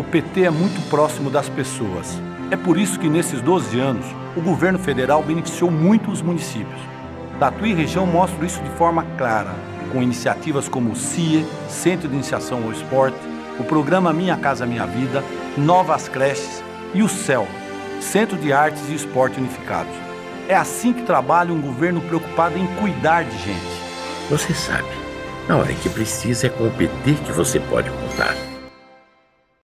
PT é muito próximo das pessoas. É por isso que nesses 12 anos, o governo federal beneficiou muito os municípios. Tatuí e região mostram isso de forma clara, com iniciativas como o CIE, Centro de Iniciação ao Esporte, o programa Minha Casa Minha Vida, novas creches e o CEL, Centro de Artes e Esporte Unificados. É assim que trabalha um governo preocupado em cuidar de gente. Você sabe, na hora que precisa é com o PT que você pode contar.